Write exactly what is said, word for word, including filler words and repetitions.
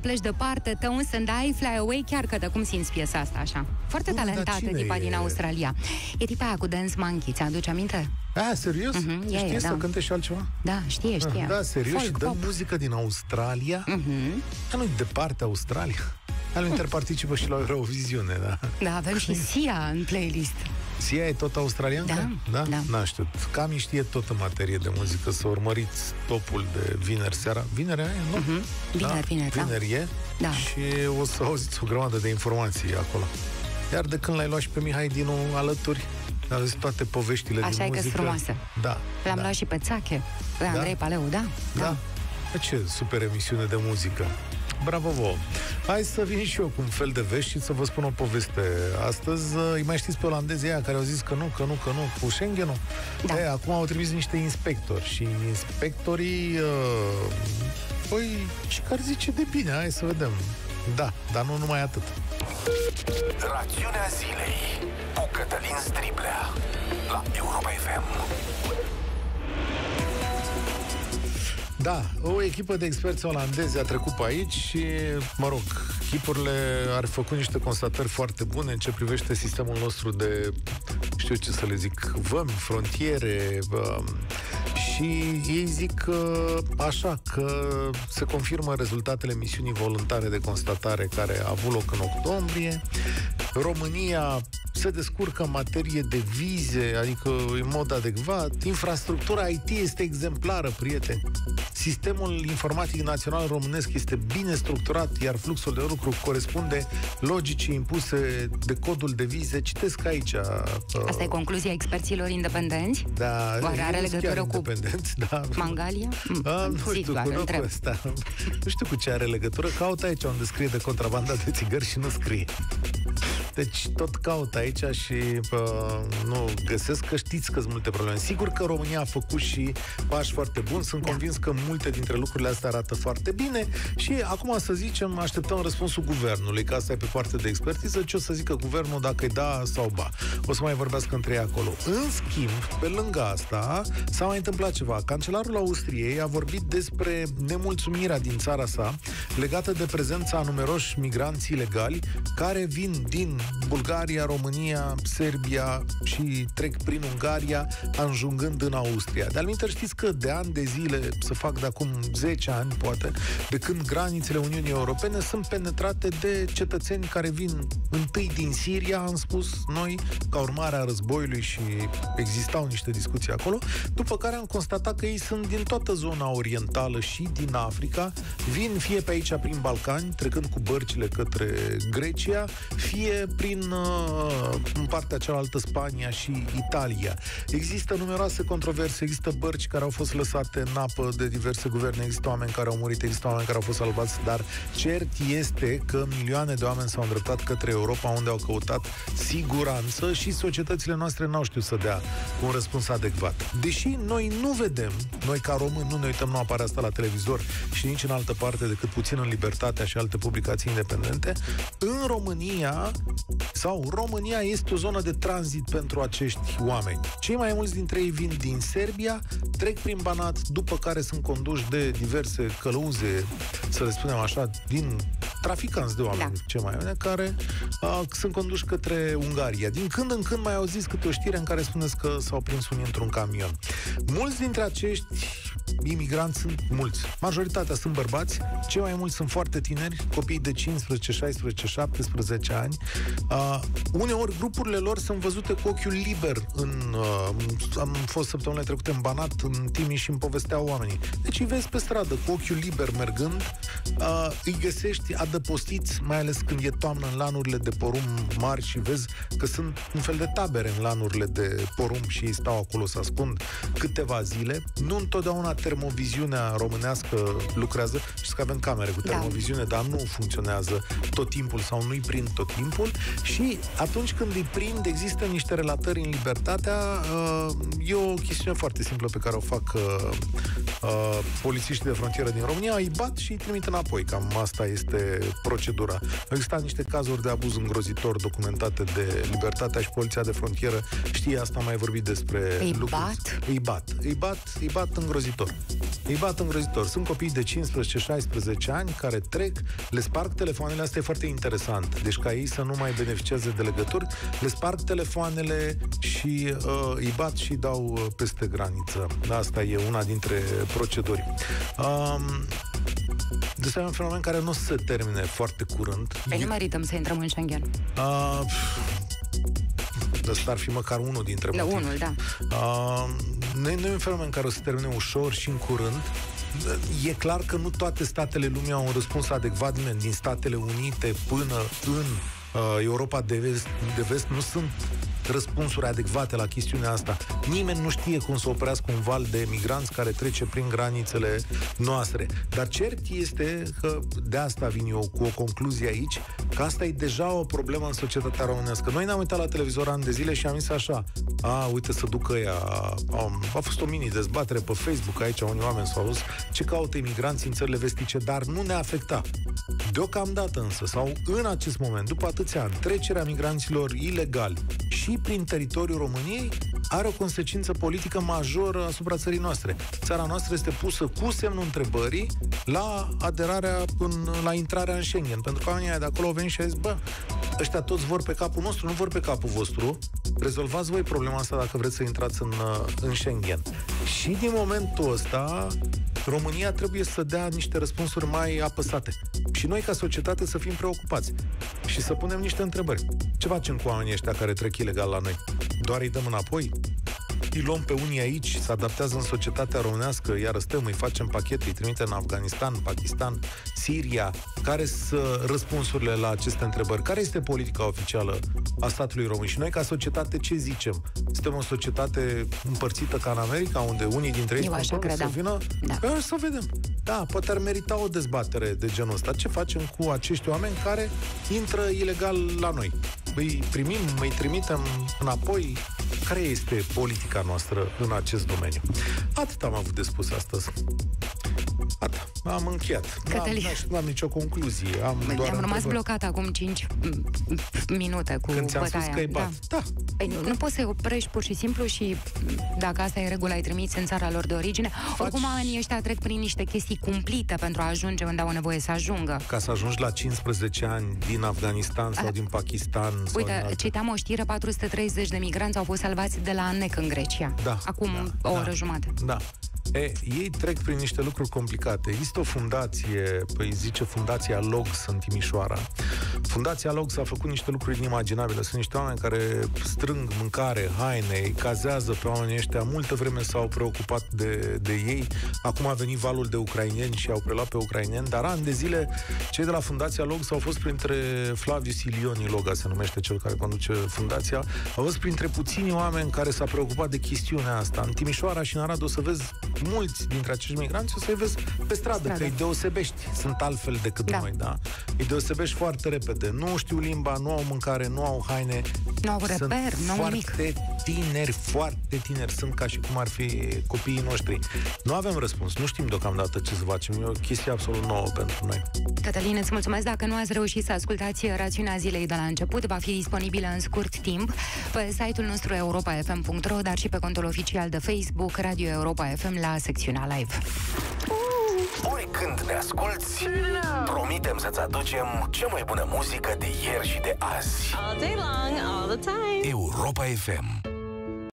pleci departe, Tones and I, Fly Away, chiar că de cum simți piesa asta așa. Foarte Bun, talentată tipa e? din Australia. E tipa aia cu Dance Monkey, ți-aduce aminte? Ah, serios? Uh-huh, știe e, să da. cânte și altceva? Da, știe, știe. Da, serios, Folk și dă pop. muzică din Australia? Uh-huh. Dar nu-i departe Australia. Alminter participă și la Euroviziune, da? Da, avem și Sia în playlist. Sia e tot australiancă? Da, da. da. N-a știut. Cami știe tot în materie de muzică. Să urmăriți topul de vineri seara. Vineri aia, nu? Uh-huh. Vineri, da? vineri, da. Vineri e. Da. Și o să auziți o grămadă de informații acolo. Iar de când l-ai luat și pe Mihai Dinu alături, a zis toate poveștile Așa din e muzică. că-s frumoasă. Da. L-am da. luat și pe Țache, pe Andrei Paleu, da? Da. Da. Ce super emisiune de muzică. Bravo vouă! Hai să vin și eu cu un fel de vești și să vă spun o poveste astăzi. Îi mai știți pe olandezii aia care au zis că nu, că nu, că nu, cu Schengen-ul? Da. E, acum au trimis niște inspectori și inspectorii uh, păi, și care zice de bine, hai să vedem. Da, dar nu numai atât. Rațiunea zilei cu Cătălin Striblea la Europa F M. Da, o echipă de experți olandezi a trecut pe aici și, mă rog, echipurile ar făcut niște constatări foarte bune în ce privește sistemul nostru de, știu ce să le zic, vămi, frontiere, bă, și ei zic că, așa, că se confirmă rezultatele misiunii voluntare de constatare care a avut loc în octombrie. România se descurcă în materie de vize, adică în mod adecvat. Infrastructura I T este exemplară, prieteni. Sistemul informatic național românesc este bine structurat, iar fluxul de lucru corespunde logicii impuse de codul de vize. Citesc aici. Asta e concluzia experților independenți? Da, oare are legătură cu da. Mangalia? A, nu Zic, știu, doar, cu întreb. ăsta. Nu știu cu ce are legătură. Caut aici unde scrie de contrabanda de țigări și nu scrie. Deci tot caut aici și uh, nu găsesc, că știți că sunt multe probleme. Sigur că România a făcut și pași foarte buni. Sunt da. convins că multe dintre lucrurile astea arată foarte bine și acum, să zicem, așteptăm răspunsul guvernului, că asta e pe partea de expertiză, ce o să zică guvernul, dacă e da sau ba. O să mai vorbească între ei acolo. În schimb, pe lângă asta, s-a mai întâmplat ceva. Cancelarul Austriei a vorbit despre nemulțumirea din țara sa legată de prezența a numeroși migranți ilegali care vin din Bulgaria, România, Serbia și trec prin Ungaria, ajungând în Austria. De altminteri, știți că de ani de zile, să fac de acum zece ani, poate, de când granițele Uniunii Europene sunt penetrate de cetățeni care vin întâi din Siria, am spus noi, ca urmare a războiului, și existau niște discuții acolo, după care am constatat că ei sunt din toată zona orientală și din Africa, vin fie pe aici prin Balcani, trecând cu bărcile către Grecia, fie prin uh, în partea cealaltă Spania și Italia. Există numeroase controverse, există bărci care au fost lăsate în apă de diverse guverne, există oameni care au murit, există oameni care au fost salvați, dar cert este că milioane de oameni s-au îndreptat către Europa, unde au căutat siguranță și societățile noastre n-au știut să dea un răspuns adecvat. Deși noi nu vedem, noi ca români nu ne uităm, nu apare asta la televizor și nici în altă parte decât puțin în Libertatea și alte publicații independente, în România sau România este o zonă de tranzit pentru acești oameni. Cei mai mulți dintre ei vin din Serbia, trec prin Banat, după care sunt conduși de diverse călăuze, să le spunem așa, din traficanți de oameni, da. ce mai bine, care uh, sunt conduși către Ungaria. Din când în când mai auziți câte o știre în care spuneți că s-au prins unii într-un camion. Mulți dintre acești imigranți sunt mulți. Majoritatea sunt bărbați, cei mai mulți sunt foarte tineri, copii de cincisprezece, șaisprezece, șaptesprezece ani. Uh, uneori grupurile lor sunt văzute cu ochiul liber în, uh, am fost săptămânile trecute în Banat, în Timiș, și îmi povesteau oamenii. Deci îi vezi pe stradă cu ochiul liber mergând, uh, îi găsești adăpostiți, mai ales când e toamnă, în lanurile de porumb mari și vezi că sunt un fel de tabere în lanurile de porumb și ei stau acolo, să ascund câteva zile. Nu întotdeauna termoviziunea românească lucrează. Știți că avem camere cu termoviziune, da. dar nu funcționează tot timpul sau nu-i prind tot timpul și atunci când îi prind, există niște relatări în Libertatea. E o chestiune foarte simplă pe care o fac uh, polițiștii de frontieră din România îi bat și îi trimit înapoi. Cam asta este procedura. Au existat niște cazuri de abuz îngrozitor documentate de Libertatea și Poliția de Frontieră. Știi, asta am mai vorbit despre Îi lucruri. bat? Îi bat. Îi bat, îi bat îngrozitor. Îi bat îngrozitor. Sunt copii de cincisprezece șaisprezece ani care trec, le sparg telefoanele, asta e foarte interesant. Deci ca ei să nu mai beneficieze de legături, le sparg telefoanele și uh, îi bat și dau uh, peste graniță. Asta e una dintre proceduri. Um, Deci e un fenomen care nu se termine foarte curând. Păi nu merităm să intrăm în Schengen. Uh, Ăsta ar fi măcar unul dintre Da, motive. unul, da. Uh, nu e un fenomen care o să termine ușor și în curând. E clar că nu toate statele lumii au un răspuns adecvat, din Statele Unite până în uh, Europa de vest, de vest nu sunt răspunsuri adecvate la chestiunea asta. Nimeni nu știe cum să oprească un val de migranți care trece prin granițele noastre. Dar cert este că de asta vin eu cu o concluzie aici, că asta e deja o problemă în societatea românească. Noi ne-am uitat la televizor ani de zile și am zis așa: a, uite să ducă ea. A, a fost o mini-dezbatere pe Facebook aici, unii oameni s-au dus ce caută imigranții în țările vestice, dar nu ne afecta. Deocamdată însă, sau în acest moment, după atâția ani, trecerea migranților ilegali și prin teritoriul României are o consecință politică majoră asupra țării noastre. Țara noastră este pusă cu semnul întrebării la aderarea, în, la intrarea în Schengen. Pentru că oamenii de acolo au venit și au zis: bă, ăștia toți vor pe capul nostru, nu vor pe capul vostru. Rezolvați voi problema asta dacă vreți să intrați în, în Schengen. Și din momentul ăsta România trebuie să dea niște răspunsuri mai apăsate. Și noi, ca societate, să fim preocupați și să punem niște întrebări. Ce facem cu oamenii ăștia care trec ilegal la noi? Doar îi dăm înapoi? Îi luăm pe unii aici, se adaptează în societatea românească, iar stăm, îi facem pachete, îi trimitem în Afganistan, Pakistan, Siria. Care sunt răspunsurile la aceste întrebări? Care este politica oficială a statului român? Și noi, ca societate, ce zicem? Suntem o societate împărțită ca în America, unde unii dintre ei Eu spun să vină? Da. Păi, să vedem. Da, poate ar merita o dezbatere de genul ăsta. Ce facem cu acești oameni care intră ilegal la noi? Îi primim, îi trimitem înapoi? Care este politica noastră în acest domeniu? Atât am avut de spus astăzi. Atât. Am încheiat. Cătălin. Nu am nicio concluzie. Am doar am rămas întrebări. blocat acum cinci minute cu Când ți-am bătaia. spus că e bat. Da. da. Păi nu, nu poți să oprești pur și simplu și dacă asta e regula, îi trimiți în țara lor de origine. Faci... Oricum, oamenii ăștia trec prin niște chestii cumplite pentru a ajunge unde au nevoie să ajungă. Ca să ajungi la cincisprezece ani din Afganistan sau a... din Pakistan. Uite, sau citeam o știre, patru sute treizeci de migranți au fost salvați de la Annec în Grecia. Da. Acum da, o da, oră jumate. Da. E, ei trec prin niște lucruri complicate. Există o fundație, păi zice Fundația Logs în Timișoara. Fundația Logs a făcut niște lucruri inimaginabile. Sunt niște oameni care strâng mâncare, haine, îi cazează pe oamenii ăștia. Multă vreme s-au preocupat de, de ei. Acum a venit valul de ucraineni și au preluat pe ucraineni, dar ani de zile cei de la Fundația Logs au fost printre Flavius Ilioni Loga, se numește cel care conduce fundația, au fost printre puțini oameni care s-a preocupat de chestiunea asta. În Timișoara și în Arad o să vezi mulți dintre acești migranți, o să-i vezi pe stradă, stradă, că îi deosebești. Sunt altfel decât da. noi, da? Îi deosebești foarte repede. Nu știu limba, nu au mâncare, nu au haine. Nu au reper, nu au nimic. Foarte tineri, foarte tineri. Sunt ca și cum ar fi copiii noștri. Nu avem răspuns. Nu știm deocamdată ce să facem. E o chestie absolut nouă pentru noi. Cătălin, îți mulțumesc. Dacă nu ați reușit să ascultați rațiunea zilei de la început, va fi disponibilă în scurt timp pe site-ul nostru europa f m punct r o, dar și pe contul oficial de Facebook Radio Europa F M la secțiunea live. Oricând ne asculti, promitem să-ți aducem cea mai bună muzică de ieri și de azi. All day long, all the time. Europa F M.